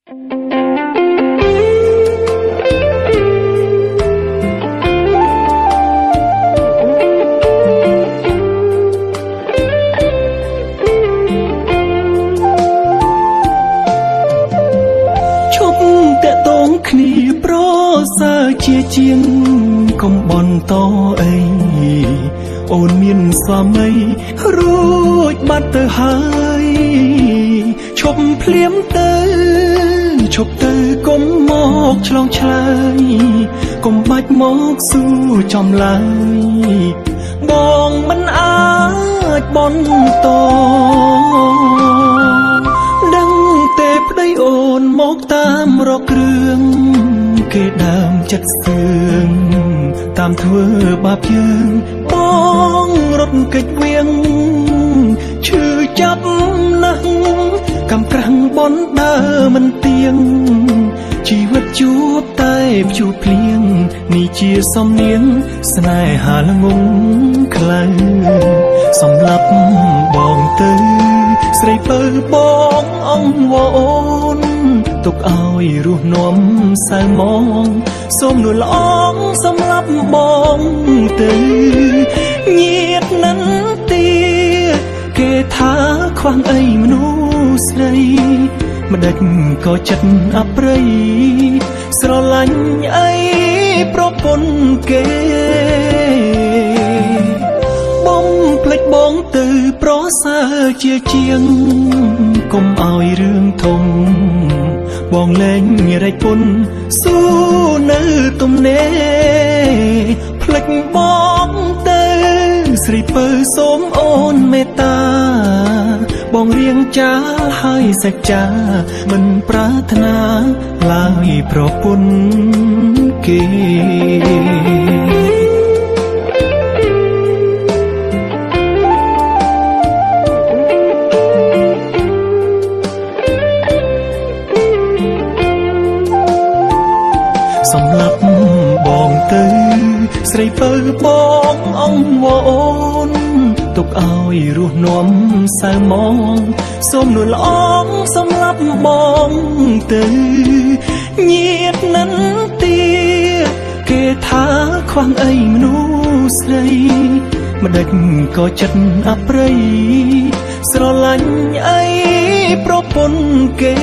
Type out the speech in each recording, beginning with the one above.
គ្នាប្រសើរជាជាងកុំបន់តអីអូនមានស្វាមីរួចបាត់ទៅហើយឈប់ភ្លាមទៅឈប់ទៅកុំមកឆ្លងឆ្លើយកុំបាច់មកសួរចំឡើយបងមិនអាចបន់តដឹងតែប្តីអូនមកតាមរកគ្រឿងគេដើមចិត្តស្ទើងតាមធ្វើបាបយើងបងរត់កិច្ចវៀងឈឺចាប់ណាស់កំក្រាំងបនដើរមិនទៀងជីវិតជួបតែព្យុះភ្លៀងនេះជាសំនៀងស្នេហាល្ងងខ្លាំងសម្រាប់បងទៅស្រីពៅបងអង្វរអូនទុកឲ្យរស់នាំសៅមងសូមនួនល្អងសម្រាប់បងទៅញាតនឹងទីគេថាខ្វះអីមនុស្សស្រីម្ដេចក៏ចិត្តអប្រិយស្រឡាញ់អីប្រពន្ធគេបងភ្លេចបងទៅប្រសើរជាជាងកុំឲ្យរឿងធំបងលែងរែកពុនស៊ូនៅទំនេរភ្លេចបងទៅស្រីពៅសូមអូនមេត្តាបងរៀងចាហើយសច្ចាមិនប្រាថ្នាឡើយប្រពន្ធគេសម្រាប់បងទៅស្រីពៅបងអង្វរអូនទុកឲ្យរស់នាំសៅមងសូមនួនល្អងសម្រាប់បងទៅញាតនឹងទីគេថាខ្វះអីមនុស្សស្រីម្ដេចក៏ចិត្តអប្រិយស្រឡាញ់អីប្រពន្ធគេ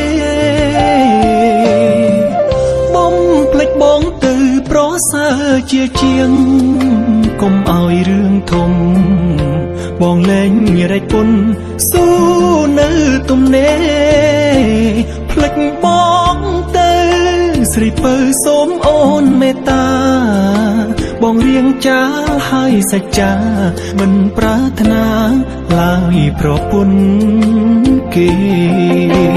បងភ្លេចបងទៅប្រសើរជាជាងកុំឲ្យរឿងធំបងលែងរែកពុនស៊ូនៅទំនេរភ្លេចបងទៅស្រីពៅសូមអូនមេត្តាបងរៀងចាហើយសច្ចាមិនប្រាថ្នាឡើយប្រពន្ធគេ